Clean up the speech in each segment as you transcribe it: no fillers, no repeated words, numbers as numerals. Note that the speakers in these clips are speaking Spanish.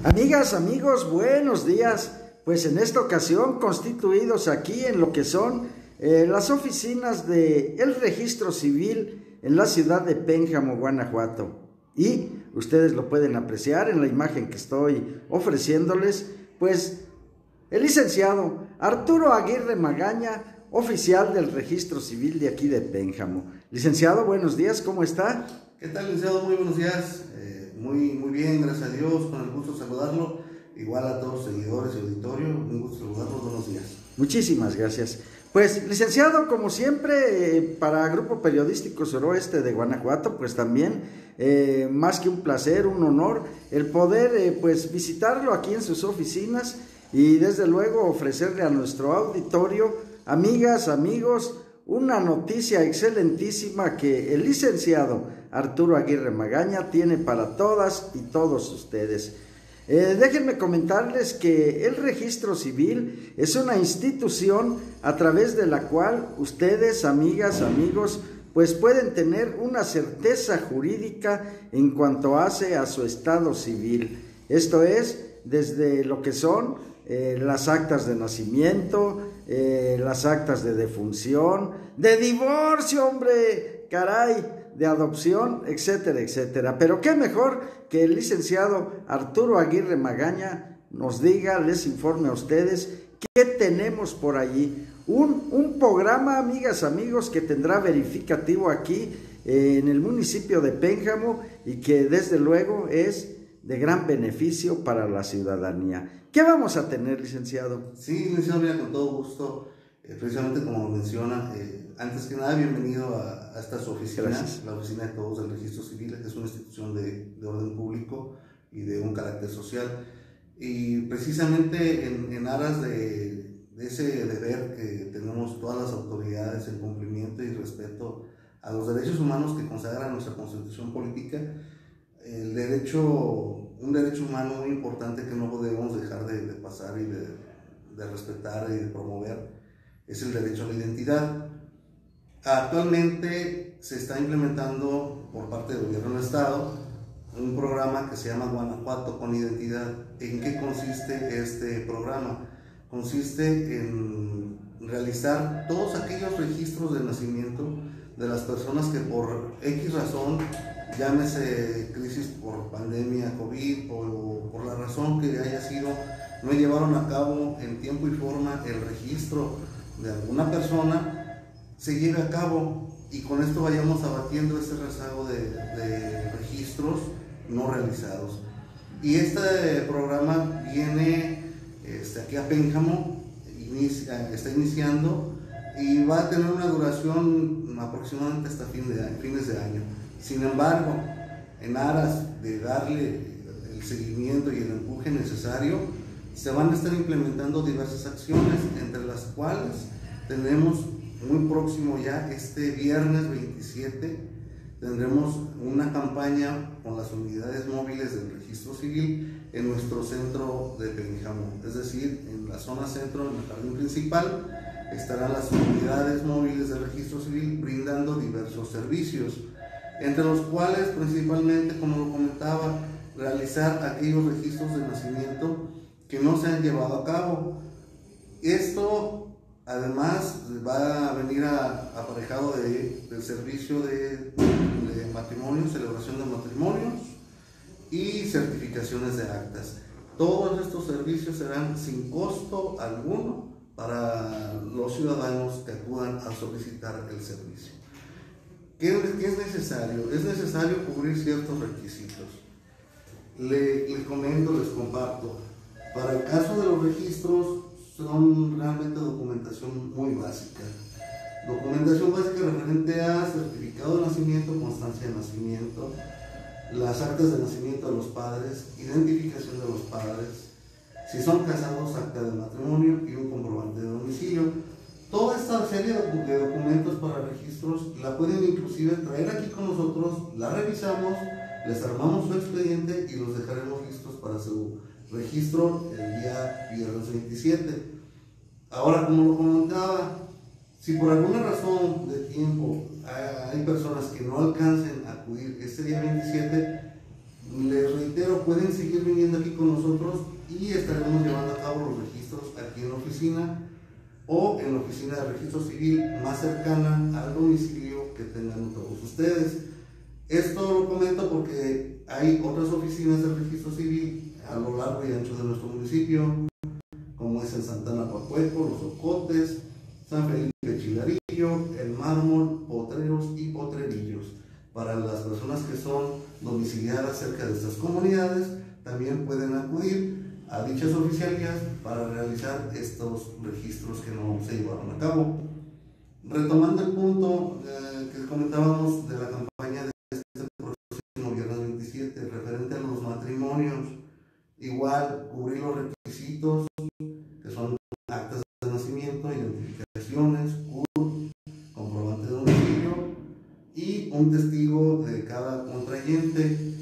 Amigas, amigos, buenos días. Pues en esta ocasión constituidos aquí en lo que son las oficinas del Registro Civil en la ciudad de Pénjamo, Guanajuato. Y ustedes lo pueden apreciar en la imagen que estoy ofreciéndoles, pues el licenciado Arturo Aguirre Magaña, oficial del Registro Civil de aquí de Pénjamo. Licenciado, buenos días, ¿cómo está? ¿Qué tal, licenciado? Muy buenos días. Muy bien, gracias a Dios, con el gusto de saludarlo. Igual a todos los seguidores y auditorio, un gusto saludarlos, buenos días. Muchísimas gracias. Pues, licenciado, como siempre, para Grupo Periodístico Suroeste de Guanajuato, pues también, más que un placer, un honor, el poder, pues, visitarlo aquí en sus oficinas y, desde luego, ofrecerle a nuestro auditorio, amigas, amigos, una noticia excelentísima que el licenciado Arturo Aguirre Magaña tiene para todas y todos ustedes. Déjenme comentarles que el Registro Civil es una institución a través de la cual ustedes, amigas, amigos, pues pueden tener una certeza jurídica en cuanto hace a su estado civil. Esto es, desde lo que son las actas de nacimiento, las actas de defunción, de divorcio, hombre, caray, de adopción, etcétera, etcétera. Pero qué mejor que el licenciado Arturo Aguirre Magaña nos diga, les informe a ustedes qué tenemos por allí. Un programa, amigas, amigos, que tendrá verificativo aquí en el municipio de Pénjamo y que desde luego es de gran beneficio para la ciudadanía. ¿Qué vamos a tener, licenciado? Sí, licenciado, mira, con todo gusto, precisamente como menciona, antes que nada, bienvenido a esta su oficina. Gracias. La oficina de todos del Registro Civil es una institución de orden público y de un carácter social, y precisamente en aras de ese deber que tenemos todas las autoridades en cumplimiento y respeto a los derechos humanos que consagra nuestra Constitución Política, un derecho humano muy importante que no debemos dejar de pasar y de respetar y de promover, es el derecho a la identidad. Actualmente se está implementando por parte del gobierno del estado un programa que se llama Guanajuato con Identidad. ¿En qué consiste este programa? Consiste en realizar todos aquellos registros de nacimiento de las personas que por X razón, llámese crisis por pandemia, COVID, o por la razón que haya sido, no llevaron a cabo en tiempo y forma el registro de alguna persona, se lleve a cabo, y con esto vayamos abatiendo ese rezago de registros no realizados. Y este programa viene aquí a Pénjamo, está iniciando y va a tener una duración aproximadamente hasta fines de año. Sin embargo, en aras de darle el seguimiento y el empuje necesario, se van a estar implementando diversas acciones, entre las cuales tenemos muy próximo ya, este viernes 27, tendremos una campaña con las unidades móviles del Registro Civil en nuestro centro de Pénjamo, es decir, en la zona centro, en el jardín principal, estarán las unidades móviles del Registro Civil brindando diversos servicios, entre los cuales principalmente, como lo comentaba, realizar aquellos registros de nacimiento que no se han llevado a cabo. Esto además va a venir aparejado del servicio de matrimonio, celebración de matrimonios y certificaciones de actas. Todos estos servicios serán sin costo alguno para los ciudadanos que acudan a solicitar el servicio. ¿Qué es necesario? Es necesario cubrir ciertos requisitos. Les comento, les comparto. Para el caso de los registros, son realmente documentación muy básica. Documentación básica referente a certificado de nacimiento, constancia de nacimiento, las actas de nacimiento de los padres, identificación de los padres, si son casados, acta de matrimonio y un comprobante de domicilio. Toda esta serie de documentos para registros la pueden inclusive traer aquí con nosotros, la revisamos, les armamos su expediente y los dejaremos listos para su registro el día viernes 27. Ahora, como lo comentaba, si por alguna razón de tiempo hay personas que no alcancen a acudir este día 27, Les reitero, pueden seguir viniendo aquí con nosotros y estaremos llevando a cabo los registros aquí en la oficina o en la oficina de registro civil más cercana al domicilio que tengan todos ustedes. Esto lo comento porque hay otras oficinas de registro civil a lo largo y ancho de nuestro municipio, como es en Santana Coacueco, Los Ocotes, San Felipe Chilarillo, El Mármol, Potreros y Potrerillos. Para las personas que son domiciliadas cerca de estas comunidades, también pueden acudir a dichas oficialías para realizar estos registros que no se llevaron a cabo. Retomando el punto que comentábamos de la campaña de este próximo viernes 27, referente a los matrimonios, igual cubrir los requisitos que son actas de nacimiento, identificaciones, CURP, comprobante de domicilio y un testigo de cada contrayente.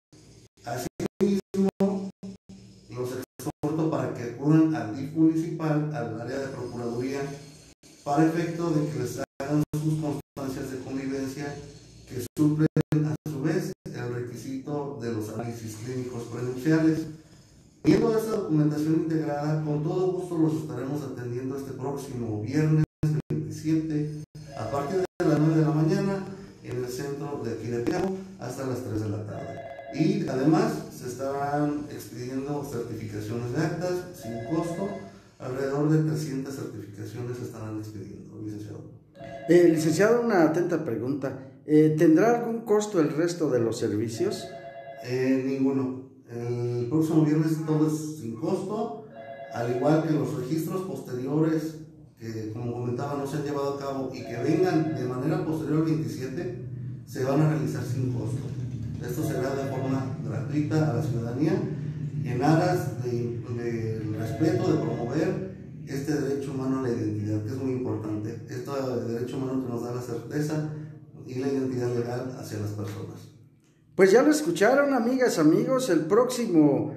Asimismo, los exhorto para que acudan al DIF municipal, al área de procuraduría, para efecto de que les hagan sus constancias de convivencia que suplen a su vez el requisito de los análisis clínicos prenupciales. Viendo esta documentación integrada, con todo gusto los estaremos atendiendo este próximo viernes 27 a partir de las 9 de la mañana en el centro de aquí de Piamo hasta las 3 de la tarde. Y además se estarán expidiendo certificaciones de actas sin costo. Alrededor de 300 certificaciones se estarán expidiendo, licenciado. Licenciado, una atenta pregunta. ¿Tendrá algún costo el resto de los servicios? Ninguno. El próximo viernes todo es sin costo, al igual que los registros posteriores que, como comentaba, no se han llevado a cabo y que vengan de manera posterior al 27, se van a realizar sin costo. Esto será de forma gratuita a la ciudadanía en aras del respeto, de promover este derecho humano a la identidad, que es muy importante. Este derecho humano que nos da la certeza y la identidad legal hacia las personas. Pues ya lo escucharon, amigas, amigos, el próximo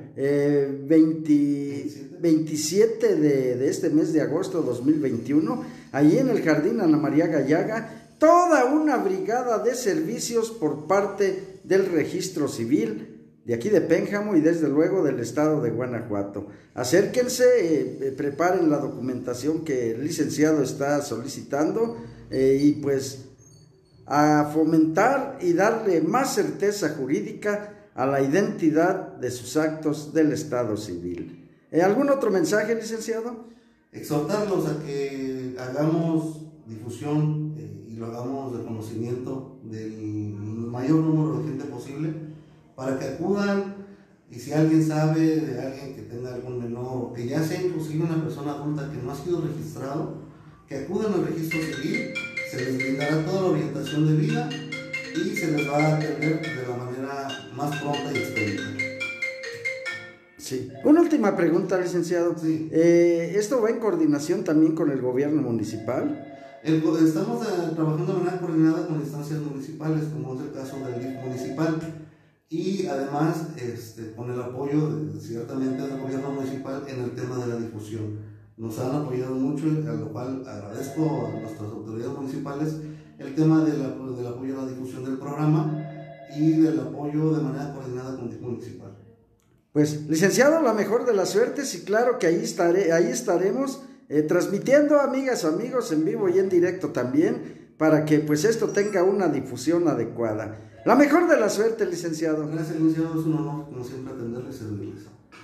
27 de este mes de agosto 2021, allí en el Jardín Ana María Gallaga, toda una brigada de servicios por parte del Registro Civil de aquí de Pénjamo y desde luego del estado de Guanajuato. Acérquense, preparen la documentación que el licenciado está solicitando y pues a fomentar y darle más certeza jurídica a la identidad de sus actos del estado civil. ¿Algún otro mensaje, licenciado? Exhortarlos a que hagamos difusión y lo hagamos de conocimiento del mayor número de gente posible, para que acudan, y si alguien sabe de alguien que tenga algún menor, o que ya sea inclusive una persona adulta que no ha sido registrado, que acudan al registro civil, se les brindará toda la orientación de vida y se les va a atender de la manera más pronta y expedita. Sí. Una última pregunta, licenciado. Sí. ¿Esto va en coordinación también con el gobierno municipal? Estamos trabajando de manera coordinada con instancias municipales, como es el caso del DIF municipal, y además con el apoyo ciertamente del gobierno municipal en el tema de la difusión. Nos han apoyado mucho, a lo cual agradezco a nuestras autoridades municipales el tema del apoyo a la difusión del programa y del apoyo de manera coordinada con el DIF municipal. Pues, licenciado, la mejor de las suertes, y claro que ahí estaremos transmitiendo, amigas, amigos, en vivo y en directo también, para que pues esto tenga una difusión adecuada. La mejor de la suerte, licenciado. Gracias, licenciado, es un honor, como siempre, atenderles y servirles.